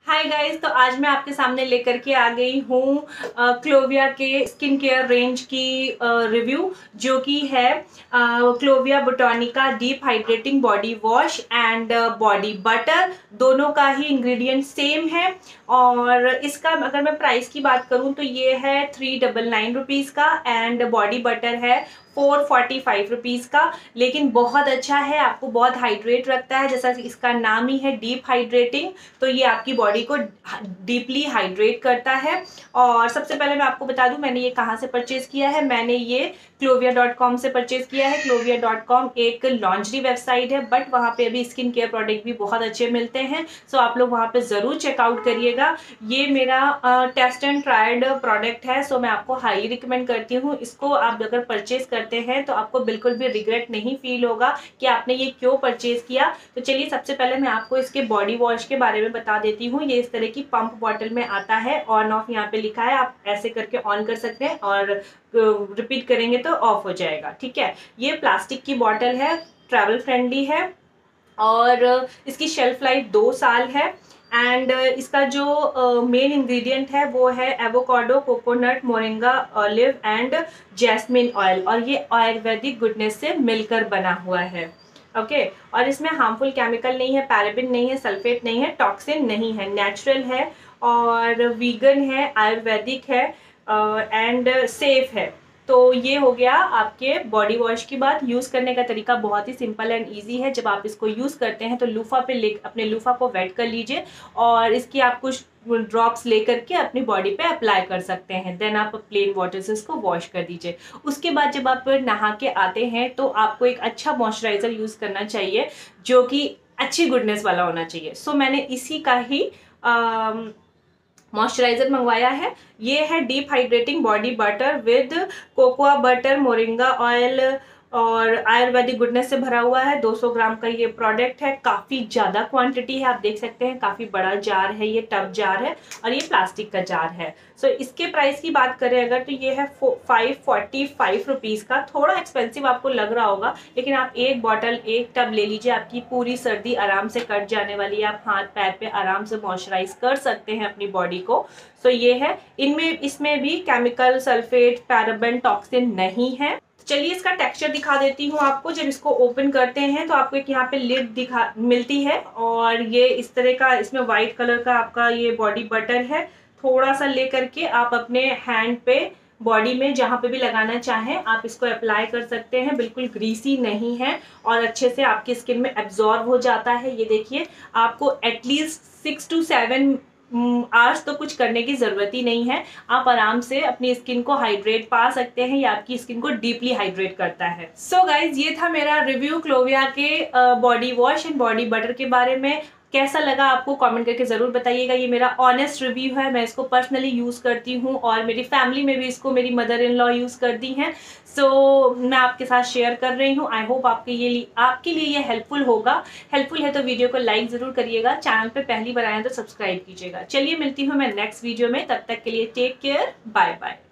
Hi guys, तो आज मैं आपके सामने लेकर के आ गई हूँ क्लोविया के स्किन केयर रेंज की रिव्यू, जो कि है Clovia Botanica deep hydrating body wash and body butter. दोनों का ही इंग्रेडिएंट सेम है। और इसका अगर मैं प्राइस की बात करूँ तो ये है 399 रुपीज़ का एंड बॉडी बटर है 445 रुपीज़ का। लेकिन बहुत अच्छा है, आपको बहुत हाइड्रेट रखता है, जैसा इसका नाम ही है डीप हाइड्रेटिंग। तो ये आपकी बॉडी को डीपली हाइड्रेट करता है। और सबसे पहले मैं आपको बता दूं मैंने ये कहाँ से परचेज किया है। मैंने ये clovia.com से परचेज किया है। clovia.com एक लॉन्ड्री वेबसाइट है, बट वहाँ पे अभी स्किन केयर प्रोडक्ट भी बहुत अच्छे मिलते हैं। सो आप लोग वहाँ पे ज़रूर चेकआउट करिएगा। ये मेरा टेस्ट एंड ट्राइड प्रोडक्ट है, सो मैं आपको हाईली रिकमेंड करती हूँ। इसको आप अगर परचेज करते हैं तो आपको बिल्कुल भी रिग्रेट नहीं फील होगा कि आपने ये क्यों परचेज किया। तो चलिए सबसे पहले मैं आपको इसके बॉडी वॉश के बारे में बता देती हूँ। ये इस तरह की पंप बॉटल में आता है, ऑन ऑफ यहाँ पे लिखा है, आप ऐसे करके ऑन कर सकते हैं और रिपीट करेंगे तो ऑफ हो जाएगा। ठीक है, ये प्लास्टिक की बॉटल है, ट्रैवल फ्रेंडली है और इसकी शेल्फ लाइफ 2 साल है। एंड इसका जो मेन इंग्रेडिएंट है वो है avocado, coconut, moringa, olive and jasmine oil, और ये आयुर्वेदिक गुडनेस से मिलकर बना हुआ है। ओके और इसमें हार्मफुल केमिकल नहीं है, पैराबिन नहीं है, सल्फेट नहीं है, टॉक्सिन नहीं है, नेचुरल है और वीगन है, आयुर्वेदिक है एंड सेफ है। तो ये हो गया आपके बॉडी वॉश की बात। यूज़ करने का तरीका बहुत ही सिंपल एंड इजी है। जब आप इसको यूज़ करते हैं तो लूफा पे ले अपने लूफा को वेट कर लीजिए और इसकी आप कुछ ड्रॉप्स लेकर के अपनी बॉडी पे अप्लाई कर सकते हैं। देन आप प्लेन वाटर से इसको वॉश कर दीजिए। उसके बाद जब आप नहा के आते हैं तो आपको एक अच्छा मॉइस्चराइजर यूज़ करना चाहिए, जो कि अच्छी गुडनेस वाला होना चाहिए। सो मैंने इसी का ही मॉइस्चराइजर मंगवाया है। ये है deep hydrating body butter with cocoa butter, moringa oil और आयुर्वेदिक गुडनेस से भरा हुआ है। 200 ग्राम का ये प्रोडक्ट है। काफ़ी ज़्यादा क्वांटिटी है, आप देख सकते हैं, काफ़ी बड़ा जार है, ये टब जार है और ये प्लास्टिक का जार है। सो इसके प्राइस की बात करें अगर तो ये है 545 रुपीज़ का। थोड़ा एक्सपेंसिव आपको लग रहा होगा, लेकिन आप एक बॉटल एक टब ले लीजिए, आपकी पूरी सर्दी आराम से कट जाने वाली है। आप हाथ पैर पे आराम से मॉइस्चराइज कर सकते हैं अपनी बॉडी को। सो ये है, इसमें भी केमिकल, सल्फेट, पैराबेन, टॉक्सिन नहीं है। चलिए इसका टेक्सचर दिखा देती हूँ आपको। जब इसको ओपन करते हैं तो आपको एक यहाँ पे लिड मिलती है और ये इस तरह का, इसमें व्हाइट कलर का आपका ये बॉडी बटर है। थोड़ा सा ले करके आप अपने हैंड पे, बॉडी में जहाँ पे भी लगाना चाहें आप इसको अप्लाई कर सकते हैं। बिल्कुल ग्रीसी नहीं है और अच्छे से आपकी स्किन में एब्जॉर्ब हो जाता है। ये देखिए, आपको एटलीस्ट 6 to 7 आवर्स तो कुछ करने की ज़रूरत ही नहीं है। आप आराम से अपनी स्किन को हाइड्रेट पा सकते हैं, या आपकी स्किन को डीपली हाइड्रेट करता है। सो गाइज, ये था मेरा रिव्यू क्लोविया के body wash and body butter के बारे में। कैसा लगा आपको कमेंट करके ज़रूर बताइएगा। ये मेरा ऑनेस्ट रिव्यू है, मैं इसको पर्सनली यूज़ करती हूँ और मेरी फैमिली में भी इसको मेरी मदर इन लॉ यूज़ करती हैं। सो मैं आपके साथ शेयर कर रही हूँ। आई होप आपके लिए ये हेल्पफुल होगा। हेल्पफुल है तो वीडियो को लाइक ज़रूर करिएगा। चैनल पे पहली बार आए तो सब्सक्राइब कीजिएगा। चलिए मिलती हूँ मैं नेक्स्ट वीडियो में, तब तक के लिए टेक केयर, बाय बाय।